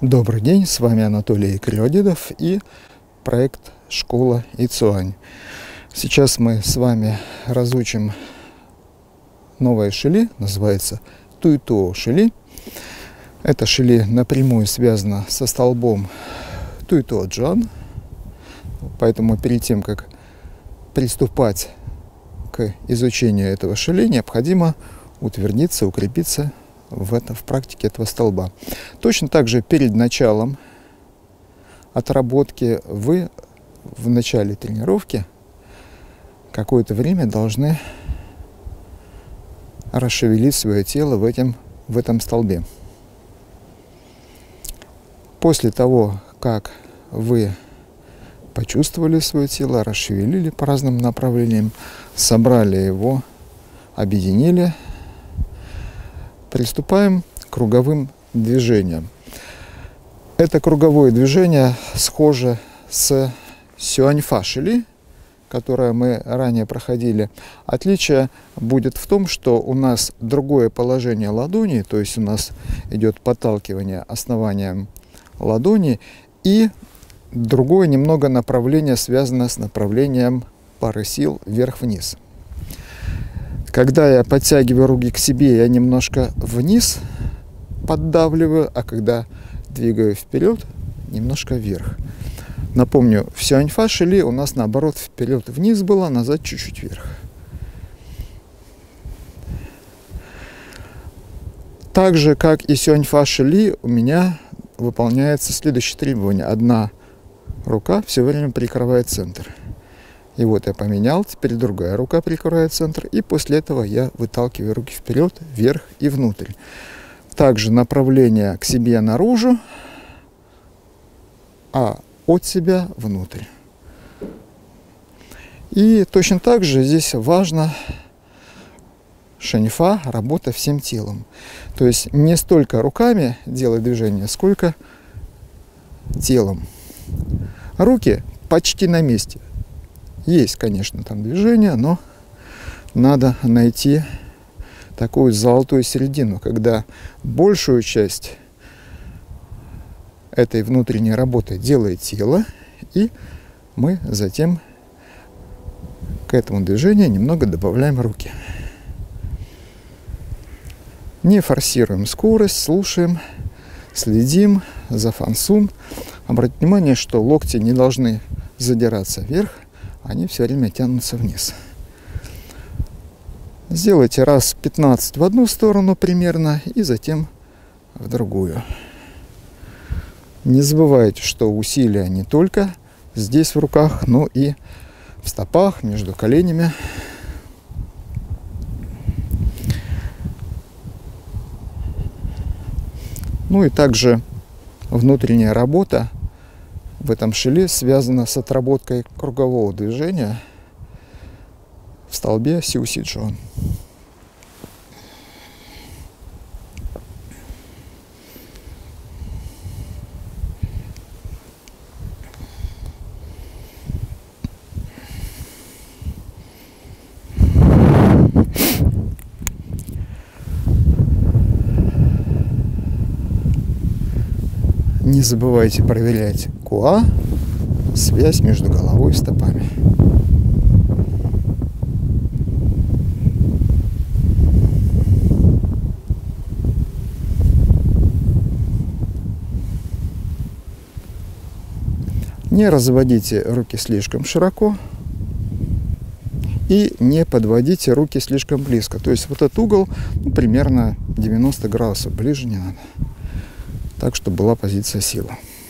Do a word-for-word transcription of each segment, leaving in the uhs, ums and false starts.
Добрый день, с вами Анатолий Криводедов и проект «Школа Ицюань». Сейчас мы с вами разучим новое шили, называется Туйтуо шили. Это шили напрямую связано со столбом Туйтуо Джан, поэтому перед тем, как приступать к изучению этого шили, необходимо утвердиться, укрепиться в, это, в практике этого столба. Точно так же перед началом отработки вы в начале тренировки какое-то время должны расшевелить свое тело в, этом, в этом столбе. После того, как вы почувствовали свое тело, расшевелили по разным направлениям, собрали его, объединили, приступаем к круговым движениям. Это круговое движение схоже с сюаньфа шили, которое мы ранее проходили. Отличие будет в том, что у нас другое положение ладони, то есть у нас идет подталкивание основанием ладони, и другое немного направление связано с направлением пары сил вверх-вниз. Когда я подтягиваю руки к себе, я немножко вниз поддавливаю, а когда двигаю вперед, немножко вверх. Напомню, в сюаньфа шили у нас наоборот вперед-вниз было, назад чуть-чуть вверх. Так же, как и сюаньфа шили, у меня выполняется следующее требование. Одна рука все время прикрывает центр. И вот я поменял, теперь другая рука прикрывает центр, и после этого я выталкиваю руки вперед, вверх и внутрь. Также направление к себе наружу, а от себя внутрь. И точно так же здесь важно шэньфа, работа всем телом. То есть не столько руками делать движение, сколько телом. Руки почти на месте. Есть, конечно, там движение, но надо найти такую золотую середину, когда большую часть этой внутренней работы делает тело, и мы затем к этому движению немного добавляем руки. Не форсируем скорость, слушаем, следим за фансун. Обратите внимание, что локти не должны задираться вверх, они все время тянутся вниз. Сделайте раз пятнадцать в одну сторону примерно, и затем в другую. Не забывайте, что усилия не только здесь в руках, но и в стопах, между коленями. Ну и также внутренняя работа в этом шили связана с отработкой кругового движения в столбе Сюси-Джон. Не забывайте проверять куа, связь между головой и стопами. Не разводите руки слишком широко и не подводите руки слишком близко. То есть вот этот угол, ну, примерно девяносто градусов, ближе не надо. Так, чтобы была позиция силы.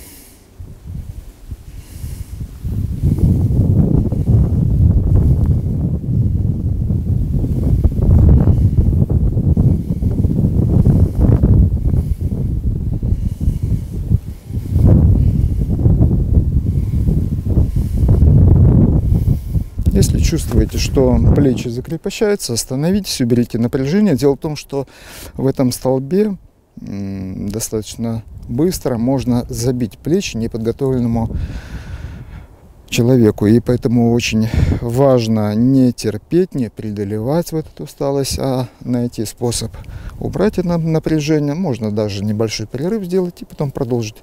Если чувствуете, что плечи закрепощаются, остановитесь, уберите напряжение. Дело в том, что в этом столбе достаточно быстро можно забить плечи неподготовленному человеку. И поэтому очень важно не терпеть, не преодолевать вот эту усталость, а найти способ убрать это напряжение. Можно даже небольшой перерыв сделать и потом продолжить.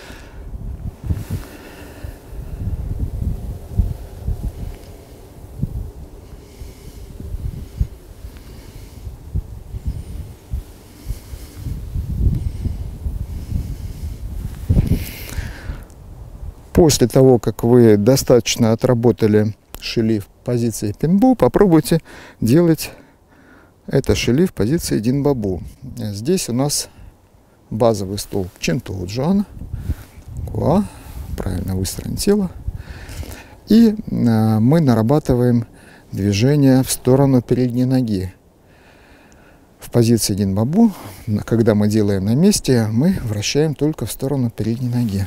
После того, как вы достаточно отработали шили в позиции пинбу, попробуйте делать это шили в позиции динбабу. Здесь у нас базовый стол Чинтуджан. Правильно выстроен тело. И мы нарабатываем движение в сторону передней ноги. В позиции динбабу, когда мы делаем на месте, мы вращаем только в сторону передней ноги.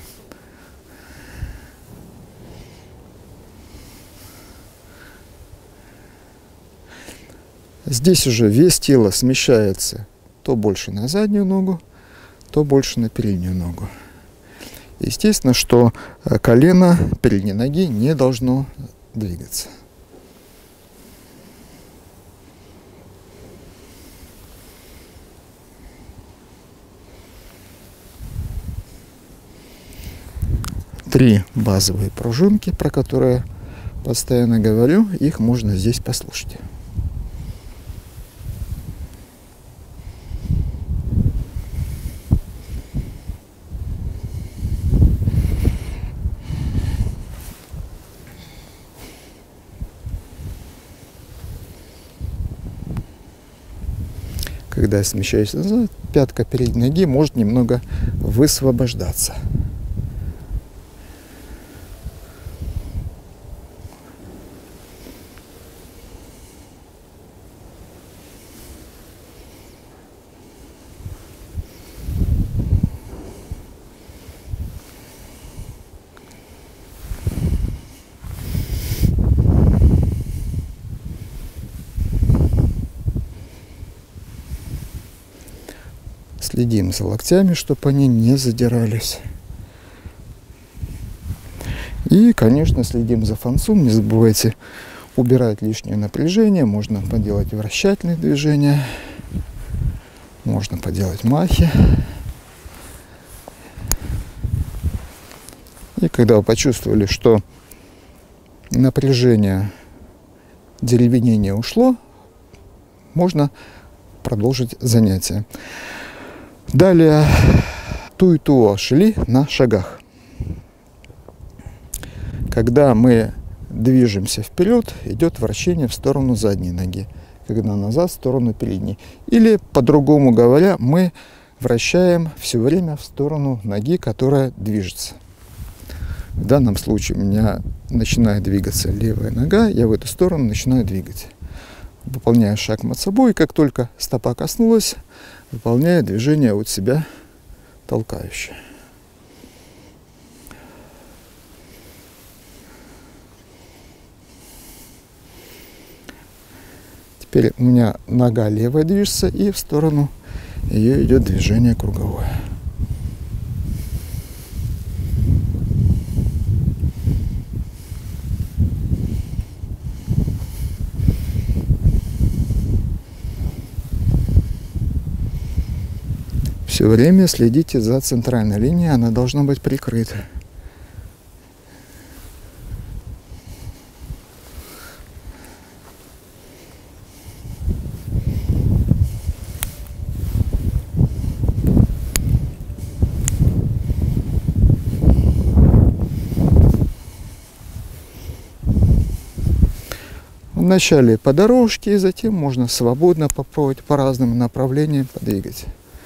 Здесь уже вес тела смещается то больше на заднюю ногу, то больше на переднюю ногу. Естественно, что колено передней ноги не должно двигаться. Три базовые пружинки, про которые постоянно говорю, их можно здесь послушать. Когда я смещаюсь назад, пятка передней ноги может немного высвобождаться. Следим за локтями, чтобы они не задирались. И, конечно, следим за фанцом. Не забывайте убирать лишнее напряжение. Можно поделать вращательные движения. Можно поделать махи. И когда вы почувствовали, что напряжение деревенения ушло, можно продолжить занятие. Далее туй-туо шили на шагах. Когда мы движемся вперед, идет вращение в сторону задней ноги, когда назад в сторону передней. Или, по-другому говоря, мы вращаем все время в сторону ноги, которая движется. В данном случае у меня начинает двигаться левая нога, я в эту сторону начинаю двигать. Выполняю шаг над собой, и как только стопа коснулась, выполняю движение от себя толкающее. Теперь у меня нога левая движется, и в сторону ее идет движение круговое. Все время следите за центральной линией, она должна быть прикрыта. Вначале по дорожке, и затем можно свободно попробовать по разным направлениям подвигать.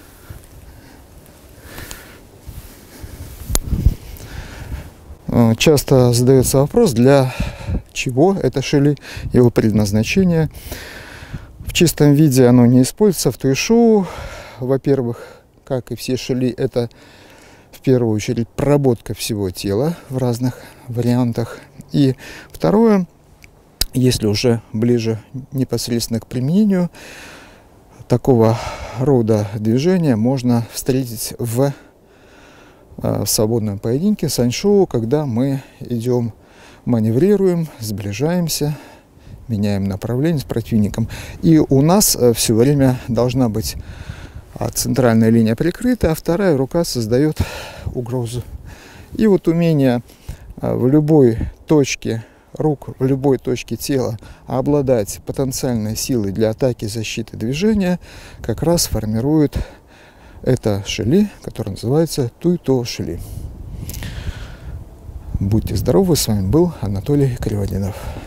Часто задается вопрос, для чего это шили, его предназначение. В чистом виде оно не используется в туй-шоу. Во-первых, как и все шили, это в первую очередь проработка всего тела в разных вариантах. И второе, если уже ближе непосредственно к применению, такого рода движения можно встретить в в свободном поединке саншоу, когда мы идем маневрируем, сближаемся, меняем направление с противником. И у нас все время должна быть центральная линия прикрыта, а вторая рука создает угрозу. И вот умение в любой точке рук, в любой точке тела обладать потенциальной силой для атаки, защиты, движения как раз формирует это шили, которое называется туй-то шили. Будьте здоровы, с вами был Анатолий Криводинов.